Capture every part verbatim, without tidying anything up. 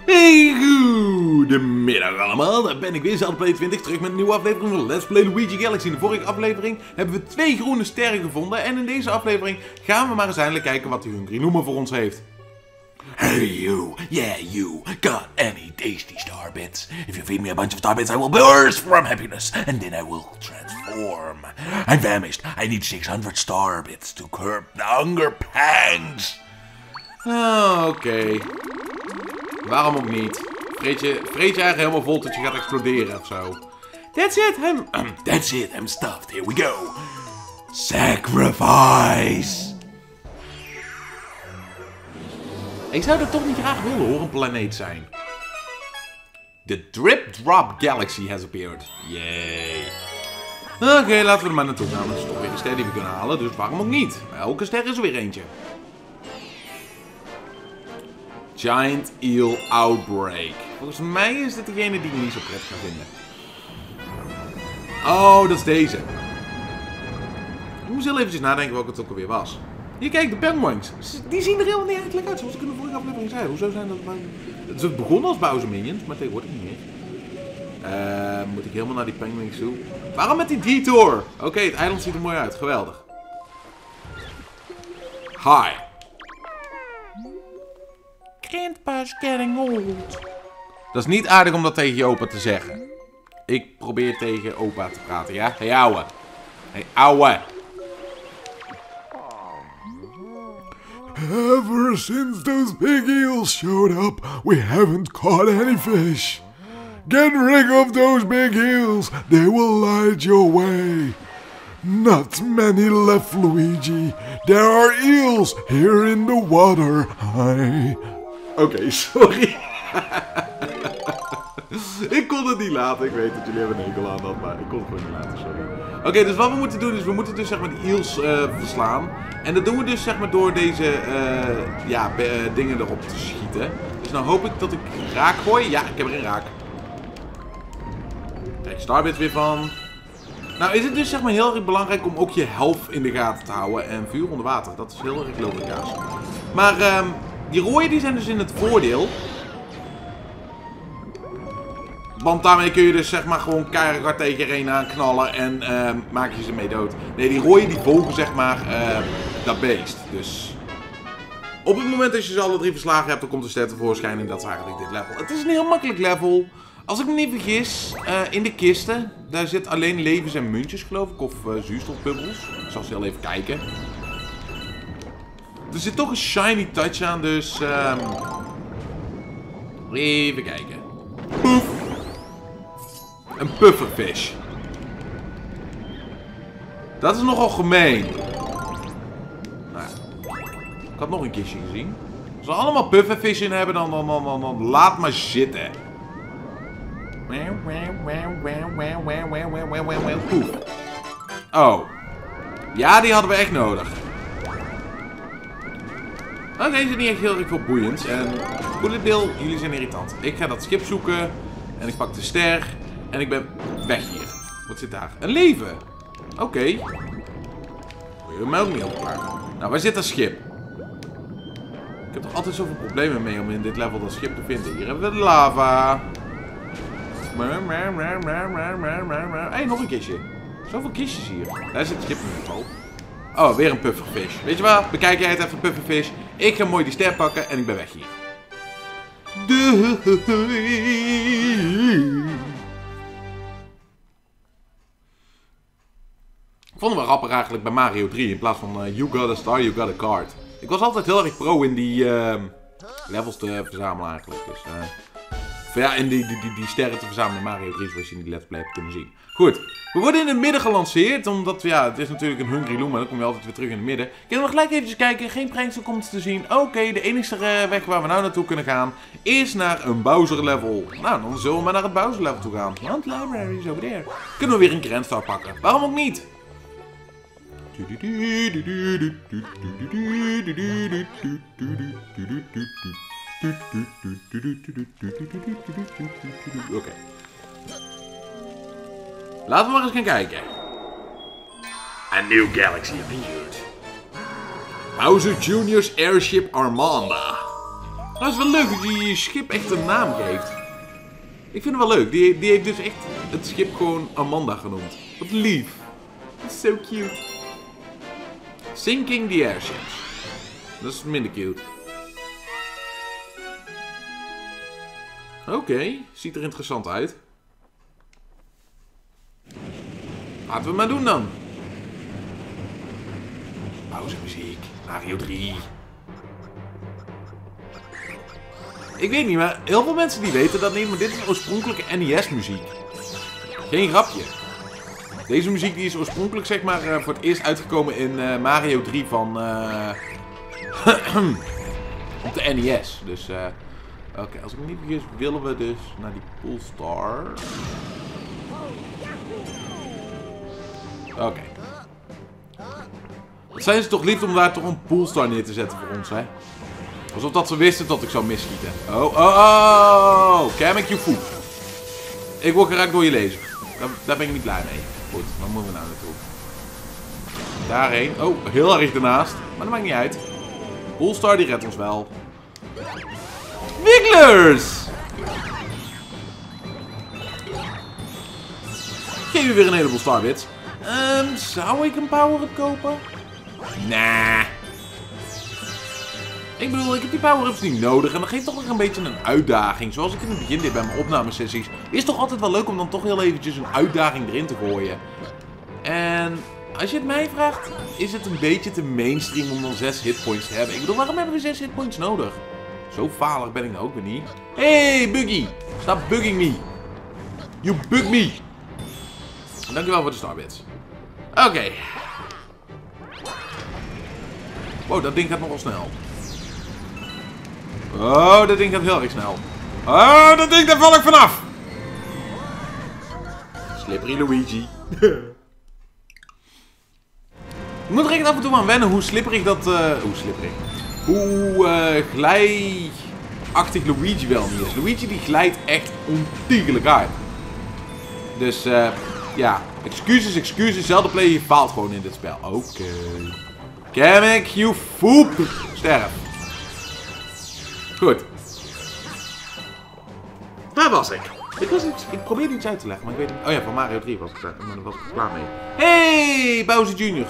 Hey, goedemiddag allemaal, daar ben ik weer, Zelda twintig, terug met een nieuwe aflevering van Let's Play Luigi Galaxy. In de vorige aflevering hebben we twee groene sterren gevonden en in deze aflevering gaan we maar eens eindelijk kijken wat die Hungry Luma voor ons heeft. Hey you, yeah you, got any tasty star bits? If you feed me a bunch of star bits I will burst from happiness and then I will transform. I'm famished, I need six hundred star bits to curb the hunger pangs. Ah, oké. Okay. Waarom ook niet? Vreet je, vreet je eigenlijk helemaal vol tot je gaat exploderen of zo. That's it, I'm... That's it, I'm stuffed. Here we go. Sacrifice. Ik zou dat toch niet graag willen hoor, een planeet zijn. The Drip Drop Galaxy has appeared. Yay. Oké, okay, laten we er maar naartoe gaan. Dat is toch weer een ster die we kunnen halen, dus waarom ook niet? Elke ster is er weer eentje. Giant Eel Outbreak. Volgens mij is dit degene die ik niet zo prettig ga vinden. Oh, dat is deze. Ik moest heel eventjes nadenken welke het ook alweer was. Hier, kijk, de Penguins. Die zien er helemaal niet eigenlijk uit, zoals ik in de vorige aflevering zei. Hoezo zijn dat... Het begon als Bowser Minions, maar tegenwoordig niet meer. Uh, moet ik helemaal naar die Penguins toe? Waarom met die detour? Oké, okay, het eiland ziet er mooi uit. Geweldig. Hi. Grandpa's getting old. Dat is niet aardig om dat tegen je opa te zeggen. Ik probeer tegen opa te praten, ja? Hey ouwe. Hey ouwe. Ever since those big eels showed up, we haven't caught any fish. Get rid of those big eels, they will light your way. Not many left, Luigi. There are eels here in the water. Hi. Oké, okay, sorry. Ik kon het niet laten. Ik weet dat jullie hebben een hekel aan dat, maar ik kon het gewoon niet laten, sorry. Oké, okay, dus wat we moeten doen is, we moeten dus zeg maar die eels uh, verslaan. En dat doen we dus zeg maar door deze uh, ja, uh, dingen erop te schieten. Dus nou hoop ik dat ik raak gooi. Ja, ik heb er een raak. Kijk, starbits weer van. Nou is het dus zeg maar heel erg belangrijk om ook je health in de gaten te houden. En vuur onder water, dat is heel erg logisch. Maar um, die rode die zijn dus in het voordeel. Want daarmee kun je dus zeg maar gewoon keihard tegen iedereen aanknallen en uh, maak je ze mee dood. Nee, die rode die volgen zeg maar uh, dat beest. Dus op het moment dat je ze alle drie verslagen hebt, dan komt de ster tevoorschijn en dat is eigenlijk dit level. Het is een heel makkelijk level. Als ik me niet vergis, uh, in de kisten, daar zit alleen levens en muntjes geloof ik, of uh, zuurstofbubbels. Ik zal ze heel even kijken. Er zit toch een shiny touch aan, dus um, even kijken. Poef. Een pufferfish. Dat is nogal gemeen. Nou, ik had nog een kistje gezien. Als we allemaal pufferfish in hebben, dan, dan, dan, dan, dan laat maar zitten. Poef. Oh. Ja, die hadden we echt nodig. Oké, okay, is niet echt heel erg veel boeiends. En Bullet Bill, jullie zijn irritant. Ik ga dat schip zoeken. En ik pak de ster. En ik ben weg hier. Wat zit daar? Een leven. Oké. Okay. Moet je mij ook niet opklaar. Nou, waar zit dat schip? Ik heb toch altijd zoveel problemen mee om in dit level dat schip te vinden. Hier hebben we de lava. Hé, hey, nog een kistje. Zoveel kistjes hier. Daar zit het schip in ieder geval. Oh, weer een pufferfish. Weet je wat? Bekijk jij het even, pufferfish. Ik ga mooi die ster pakken en ik ben weg hier. Ik vond het wel grappig eigenlijk bij Mario drie. In plaats van uh, you got a star, you got a card. Ik was altijd heel erg pro in die uh, levels te verzamelen eigenlijk. Dus, uh, ja, in die, die, die, die sterren te verzamelen in Mario drie, zoals je in die Let's Play hebt kunnen zien. Goed, we worden in het midden gelanceerd, omdat ja, het is natuurlijk een Hungry Luma, dan kom je altijd weer terug in het midden. Kunnen we gelijk eventjes kijken, geen pranksters te zien. Oké, okay, de enige weg waar we nou naartoe kunnen gaan, is naar een Bowser level. Nou, dan zullen we maar naar het Bowser level toe gaan. Want library is over there. Kunnen we weer een Grandstar pakken, waarom ook niet? Oké. Okay. Laten we maar eens gaan kijken. A new galaxy appeared. Bowser Junior's Airship Armada. Dat is wel leuk dat je je schip echt een naam geeft. Ik vind het wel leuk. Die, die heeft dus echt het schip gewoon Amanda genoemd. Wat lief. Dat is zo cute. Sinking the airships. Dat is minder cute. Oké, okay, ziet er interessant uit. Laten we het maar doen dan. Pauzemuziek. Mario drie. Ik weet niet, maar heel veel mensen die weten dat niet, maar dit is oorspronkelijke N E S muziek. Geen grapje. Deze muziek die is oorspronkelijk zeg maar uh, voor het eerst uitgekomen in uh, Mario drie van uh, op de N E S. Dus uh, oké, okay, als ik me niet vergis willen we dus naar die Poolstar. Oké. Okay. Wat zijn ze toch lief om daar toch een Poolstar neer te zetten voor ons, hè? Alsof dat ze wisten dat ik zou misschieten. Oh, oh, oh! Can make you food. Ik word geraakt door je laser. Daar, daar ben ik niet blij mee. Goed, waar moeten we nou naartoe? Daarheen. Oh, heel erg ernaast. Maar dat maakt niet uit. Poolstar die redt ons wel. Wigglers! Geef je weer een heleboel starbits. Um, zou ik een power-up kopen? Nah. Ik bedoel, ik heb die power-ups niet nodig. En dat geeft toch nog een beetje een uitdaging. Zoals ik in het begin deed bij mijn opnamesessies. Is toch altijd wel leuk om dan toch heel eventjes een uitdaging erin te gooien. En als je het mij vraagt, is het een beetje te mainstream om dan zes hitpoints te hebben. Ik bedoel, waarom hebben we zes hitpoints nodig? Zo falig ben ik nou ook weer niet. Hey, Buggy! Stop bugging me. You bug me. Dankjewel voor de starbits. Oké. Okay. Wow, dat ding gaat nogal snel. Oh, dat ding gaat heel erg snel. Oh, dat ding, daar val ik vanaf. Slippery Luigi. Ik moet er echt af en toe aan wennen hoe slipperig dat... Uh, hoe slipperig? Hoe uh, glijachtig Luigi wel niet is. Luigi die glijdt echt ontiegelijk uit. Dus uh, ja, excuses, excuses. Zelfde player, je faalt gewoon in dit spel. Oké. Okay. Kamek, you foop. Sterf. Goed. Daar was ik. Ik, was iets, ik probeerde iets uit te leggen, maar ik weet niet... Oh ja, van Mario drie was ik daar. Maar daar was ik klaar mee. Hey, Bowser junior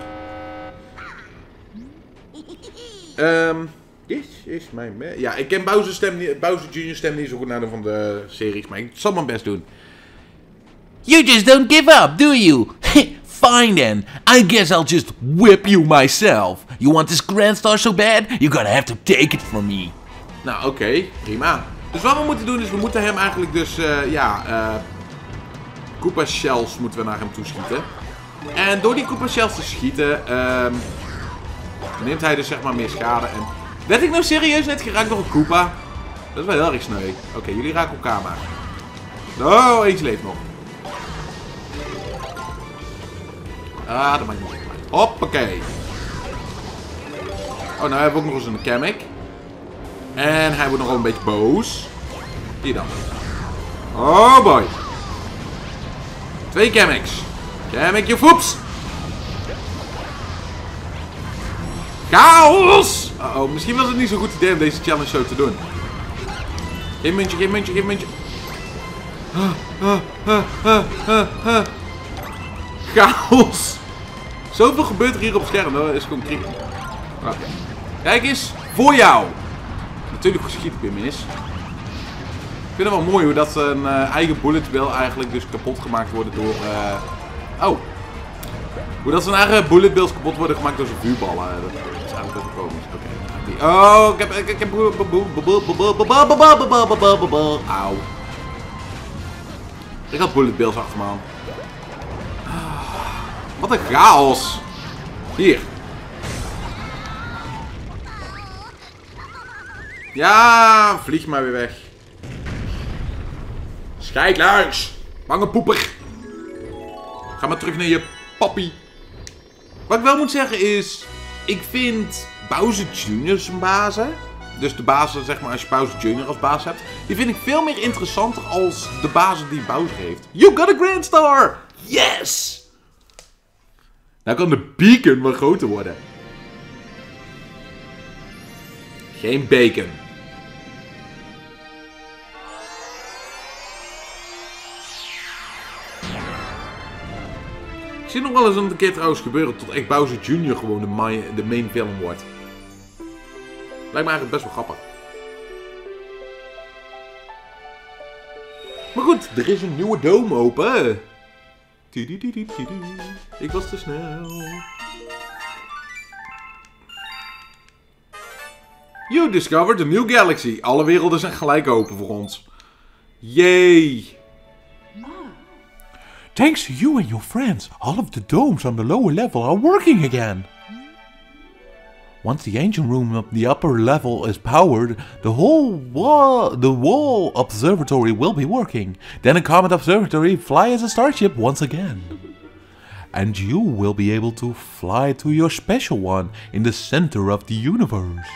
Um, dit is mijn... Ja, ik ken Bowser, stem niet, Bowser junior stem niet zo goed naar de van de series, maar ik zal mijn best doen. You just don't give up, do you? Fine then. I guess I'll just whip you myself. You want this Grand Star so bad? You're gonna have to take it from me. Nou, oké. Okay, prima. Dus wat we moeten doen is, we moeten hem eigenlijk dus, uh, ja, uh, Koopa Shells moeten we naar hem toeschieten. En door die Koopa Shells te schieten, uh, neemt hij dus zeg maar meer schade. En werd ik nou serieus net geraakt door een Koopa? Dat is wel heel erg sneu. Oké, okay, jullie raken elkaar maar. Oh, eentje leeft nog. Ah, dat maakt niet uit. Hoppakee. Oh, nou hebben we ook nog eens een Kamek. En hij wordt nog wel een beetje boos. Hier dan. Oh boy. Twee Kameks. Kamek, je foeps. Chaos! Uh oh, misschien was het niet zo'n goed idee om deze challenge zo te doen. Geen muntje, geen muntje, geen muntje. Uh, uh, uh, uh, uh. Chaos! Zoveel gebeurt er hier op het scherm, dat is gewoon creepy. Okay. Kijk eens, voor jou! Natuurlijk schiet ik weer mis. Ik vind het wel mooi hoe dat een uh, eigen bullet bill eigenlijk dus kapot gemaakt worden door... Uh... Oh! Hoe dat zijn eigen bullet bills kapot worden gemaakt door zijn vuurballen. Dat is eigenlijk wel komisch. Oké. Okay. Oh, ik heb... Ik, ik heb... Auw. Ik had bullet bills achter me aan. Wat een chaos. Hier. Ja, vlieg maar weer weg. Scheidluis. Bange poeper. Ga maar terug naar je papi. Wat ik wel moet zeggen is... Ik vind Bowser junior zijn bazen. Dus de bazen, zeg maar, als je Bowser junior als baas hebt. Die vind ik veel meer interessanter als de bazen die Bowser heeft. You got a Grand Star! Yes! Nou kan de beacon wat groter worden. Geen bacon. Ik zie nog wel eens een keer trouwens gebeuren tot echt Bowser junior gewoon de, my, de main villain wordt. Lijkt me eigenlijk best wel grappig. Maar goed, er is een nieuwe dome open. Ik was te snel. You discovered a new galaxy. Alle werelden zijn gelijk open voor ons. Yay. Thanks to you and your friends, all of the domes on the lower level are working again. Once the engine room of the upper level is powered, the whole wall, the wall observatory will be working. Then a Comet Observatory fly as a starship once again. And you will be able to fly to your special one in the center of the universe.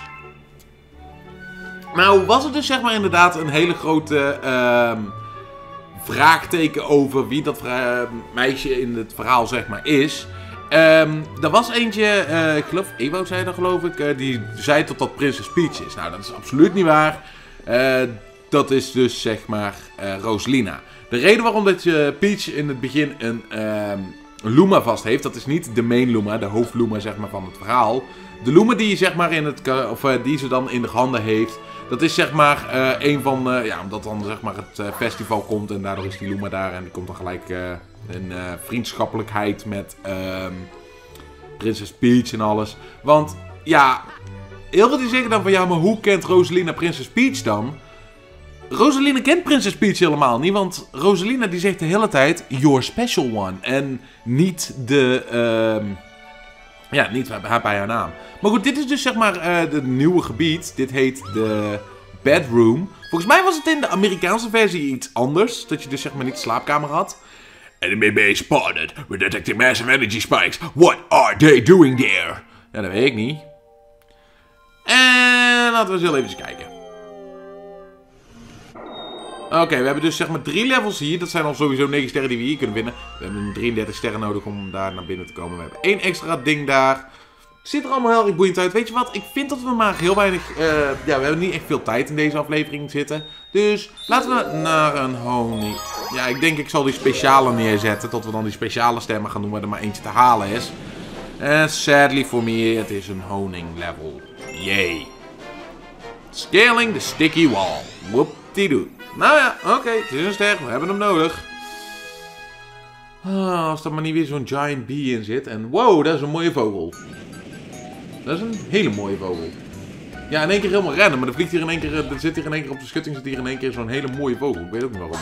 Nou was er dus zeg maar inderdaad een hele grote uh, vraagteken over wie dat uh, meisje in het verhaal zeg maar is. Um, er was eentje, uh, ik geloof, Ewo zei dat geloof ik, uh, die zei tot dat Princess Peach is. Nou, dat is absoluut niet waar. Uh, dat is dus, zeg maar, uh, Rosalina. De reden waarom dat je Peach in het begin een uh, Luma vast heeft, dat is niet de main Luma, de hoofdluma, zeg maar, van het verhaal. De Luma die, zeg maar, in het, of, uh, die ze dan in de handen heeft, dat is, zeg maar, uh, een van, uh, ja, omdat dan, zeg maar, het uh, festival komt en daardoor is die Luma daar en die komt dan gelijk... Uh, Een uh, vriendschappelijkheid met uh, Princess Peach en alles. Want ja, heel veel die zeggen dan van ja, maar hoe kent Rosalina Princess Peach dan? Rosalina kent Princess Peach helemaal niet, want Rosalina die zegt de hele tijd your special one. En niet de, uh, ja, niet haar bij haar naam. Maar goed, dit is dus zeg maar uh, het nieuwe gebied. Dit heet de bedroom. Volgens mij was het in de Amerikaanse versie iets anders. Dat je dus zeg maar niet de slaapkamer had. Enemy base spotted. We're detecting massive energy spikes. What are they doing there? Ja, dat weet ik niet. En laten we eens heel even kijken. Oké, okay, we hebben dus zeg maar drie levels hier. Dat zijn al sowieso negen sterren die we hier kunnen winnen. We hebben drieëndertig sterren nodig om daar naar binnen te komen. We hebben één extra ding daar. Ziet er allemaal heel erg boeiend uit. Weet je wat? Ik vind dat we maar heel weinig... Uh, ja, we hebben niet echt veel tijd in deze aflevering zitten. Dus laten we naar een honing... Ja, ik denk ik zal die speciale neerzetten. Tot we dan die speciale stemmen gaan doen waar er maar eentje te halen is. En sadly for me, het is een honing level. Yay. Scaling the sticky wall. Whoop-die-doo. Nou ja, oké. Okay, het is een ster. We hebben hem nodig. Ah, als er maar niet weer zo'n giant bee in zit. En wow, dat is een mooie vogel. Dat is een hele mooie vogel. Ja, in één keer helemaal rennen. Maar dan vliegt hier in één keer... Er zit hier in één keer op de schutting zit hier in één keer zo'n hele mooie vogel. Ik weet ook niet waarom.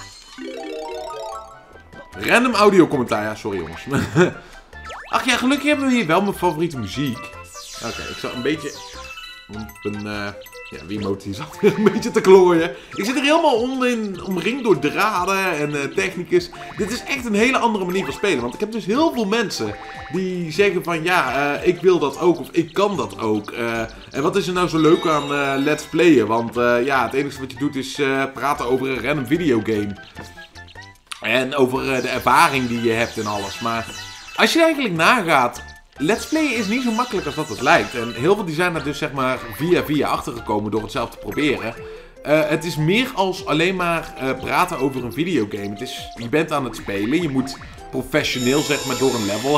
Random audio commentaar. Ja, sorry jongens. Ach ja, gelukkig hebben we hier wel mijn favoriete muziek. Oké, okay, ik zal een beetje... Op een... Uh, ja, Wiimote die zat weer een beetje te klooien. Ik zit er helemaal om in, omringd door draden en uh, technicus. Dit is echt een hele andere manier van spelen. Want ik heb dus heel veel mensen die zeggen van... Ja, uh, ik wil dat ook of ik kan dat ook. Uh, en wat is er nou zo leuk aan uh, Let's Playen? Want uh, ja, het enige wat je doet is uh, praten over een random videogame. En over uh, de ervaring die je hebt en alles. Maar als je er eigenlijk nagaat... Let's Playen is niet zo makkelijk als dat het lijkt. En heel veel die zijn er dus zeg maar via via achtergekomen door het zelf te proberen. Uh, het is meer als alleen maar uh, praten over een videogame. Het is, je bent aan het spelen. Je moet professioneel zeg maar door een level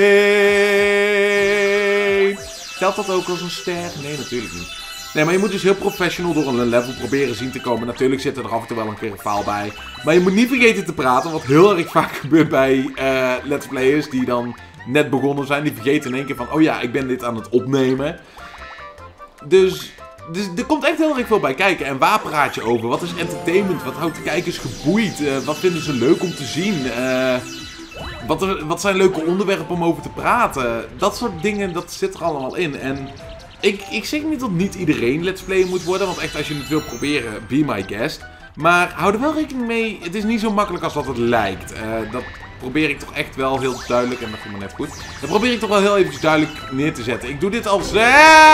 heen. Telt dat ook als een ster? Nee, natuurlijk niet. Nee, maar je moet dus heel professional door een level proberen zien te komen. Natuurlijk zit er af en toe wel een keer een faal bij. Maar je moet niet vergeten te praten. Wat heel erg vaak gebeurt bij uh, Let's Players die dan... net begonnen zijn, die vergeten in één keer van... oh ja, ik ben dit aan het opnemen. Dus, dus er komt echt heel erg veel bij kijken. En waar praat je over? Wat is entertainment? Wat houdt de kijkers geboeid? Uh, wat vinden ze leuk om te zien? Uh, wat, er, wat zijn leuke onderwerpen om over te praten? Dat soort dingen, dat zit er allemaal in. En ik, ik zeg niet dat niet iedereen Let's Player moet worden. Want echt, als je het wil proberen, be my guest. Maar hou er wel rekening mee, het is niet zo makkelijk als dat het lijkt. Uh, dat... probeer ik toch echt wel heel duidelijk, en dat ging maar net goed, dat probeer ik toch wel heel eventjes duidelijk neer te zetten. Ik doe dit al zes...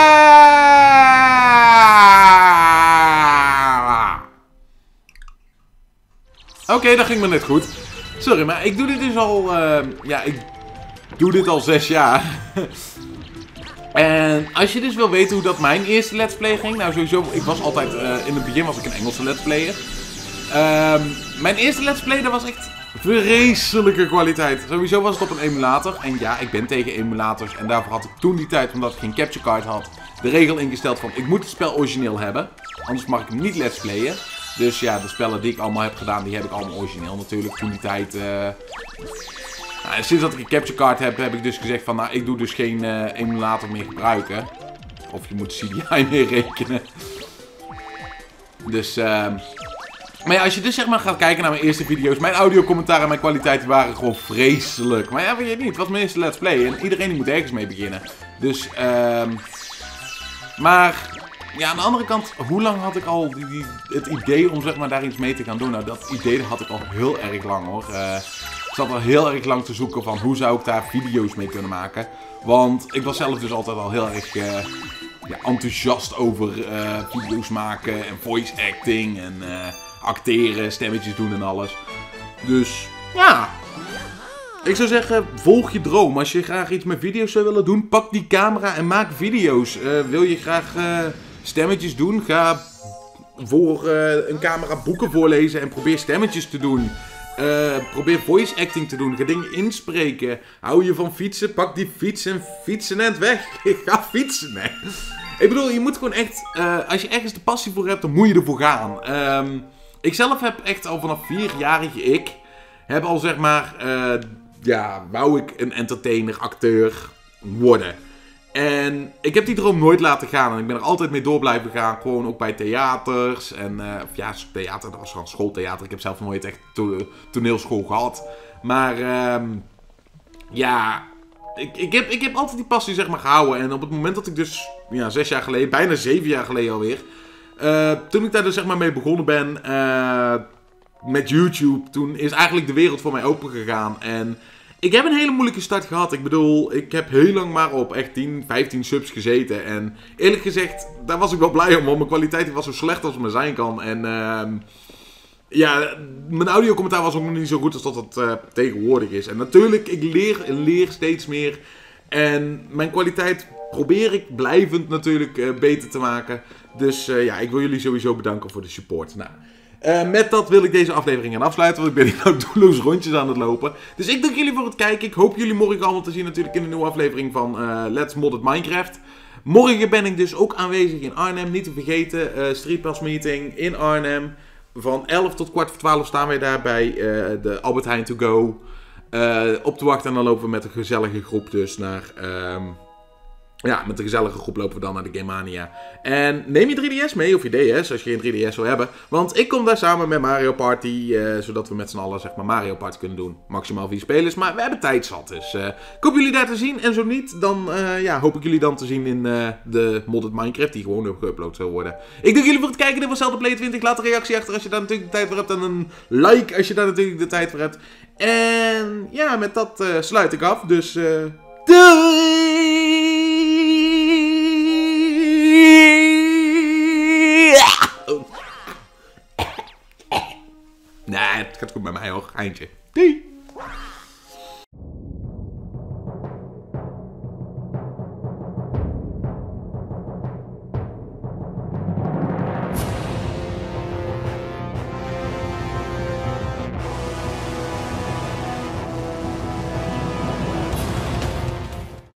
Oké, okay, dat ging maar net goed. Sorry, maar ik doe dit dus al, uh, ja, ik doe dit al zes jaar. En als je dus wil weten hoe dat mijn eerste Let's Play ging, nou sowieso, ik was altijd, uh, in het begin was ik een Engelse Let's Player. Uh, mijn eerste Let's Play, dat was echt... Vreselijke kwaliteit. Sowieso was het op een emulator. En ja, ik ben tegen emulators. En daarvoor had ik toen die tijd, omdat ik geen capture card had, de regel ingesteld van ik moet het spel origineel hebben. Anders mag ik hem niet let's playen. Dus ja, de spellen die ik allemaal heb gedaan, die heb ik allemaal origineel natuurlijk. Toen die tijd... Uh... Nou, sinds dat ik een capture card heb, heb ik dus gezegd van nou, ik doe dus geen uh, emulator meer gebruiken. Of je moet C D I meer rekenen. Dus... Uh... Maar ja, als je dus zeg maar gaat kijken naar mijn eerste video's, mijn audiocommentaar en mijn kwaliteit die waren gewoon vreselijk. Maar ja, weet je niet, het was mijn eerste let's play en iedereen die moet ergens mee beginnen. Dus, ehm... Uh... Maar... Ja, aan de andere kant, hoe lang had ik al die, die, het idee om zeg maar daar iets mee te gaan doen? Nou, dat idee had ik al heel erg lang hoor. Uh, ik zat al heel erg lang te zoeken van hoe zou ik daar video's mee kunnen maken. Want ik was zelf dus altijd al heel erg uh, ja, enthousiast over uh, video's maken en voice acting en uh, acteren, stemmetjes doen en alles. Dus ja, ik zou zeggen, volg je droom. Als je graag iets met video's zou willen doen, pak die camera en maak video's. Uh, wil je graag... Uh, stemmetjes doen. Ga voor uh, een camera boeken voorlezen en probeer stemmetjes te doen. Uh, probeer voice acting te doen. Ga dingen inspreken. Hou je van fietsen? Pak die fiets en fietsen en weg. Ga fietsen. Nee. Ik bedoel, je moet gewoon echt... Uh, als je ergens de passie voor hebt, dan moet je ervoor gaan. Um, ik zelf heb echt al vanaf vierjarige ik... Heb al zeg maar... Uh, ja, wou ik een entertainer, acteur worden. En ik heb die droom nooit laten gaan. En ik ben er altijd mee door blijven gaan. Gewoon ook bij theaters. En, uh, of ja, theater, dat was gewoon schooltheater. Ik heb zelf nooit echt to toneelschool gehad. Maar, uh, ja... Ik, ik, heb, ik heb altijd die passie, zeg maar, gehouden. En op het moment dat ik dus, ja, zes jaar geleden, bijna zeven jaar geleden alweer... Uh, toen ik daar dus, zeg maar, mee begonnen ben... Uh, met YouTube, toen is eigenlijk de wereld voor mij open gegaan. En... Ik heb een hele moeilijke start gehad. Ik bedoel, ik heb heel lang maar op echt tien, vijftien subs gezeten. En eerlijk gezegd, daar was ik wel blij om. Want mijn kwaliteit die was zo slecht als het maar zijn kan. En uh, ja, mijn audiocommentaar was ook nog niet zo goed als dat het uh, tegenwoordig is. En natuurlijk, ik leer en leer steeds meer. En mijn kwaliteit probeer ik blijvend natuurlijk uh, beter te maken. Dus uh, ja, ik wil jullie sowieso bedanken voor de support. Nou... Uh, met dat wil ik deze aflevering gaan afsluiten, want ik ben hier nou doelloos rondjes aan het lopen. Dus ik dank jullie voor het kijken. Ik hoop jullie morgen allemaal te zien natuurlijk in de nieuwe aflevering van uh, Let's Modded Minecraft. Morgen ben ik dus ook aanwezig in Arnhem, niet te vergeten. Uh, Street Pass Meeting in Arnhem. Van elf tot kwart voor twaalf staan wij daar bij uh, de Albert Heijn to go. Uh, op te wachten en dan lopen we met een gezellige groep dus naar... Uh, Ja, met een gezellige groep lopen we dan naar de Gamemania. En neem je drie D S mee, of je D S, als je geen drie D S wil hebben. Want ik kom daar samen met Mario Party, uh, zodat we met z'n allen zeg maar Mario Party kunnen doen. Maximaal vier spelers, maar we hebben tijd zat. Dus uh, ik hoop jullie daar te zien. En zo niet, dan uh, ja, hoop ik jullie dan te zien in uh, de Modded Minecraft, die gewoon ook geüpload zal worden. Ik dank jullie voor het kijken, dit was ZeldaPlay twintig. Laat een reactie achter als je daar natuurlijk de tijd voor hebt. En een like als je daar natuurlijk de tijd voor hebt. En ja, met dat uh, sluit ik af. Dus uh, doei! Nee, het gaat goed bij mij hoor. Eindje. Doei!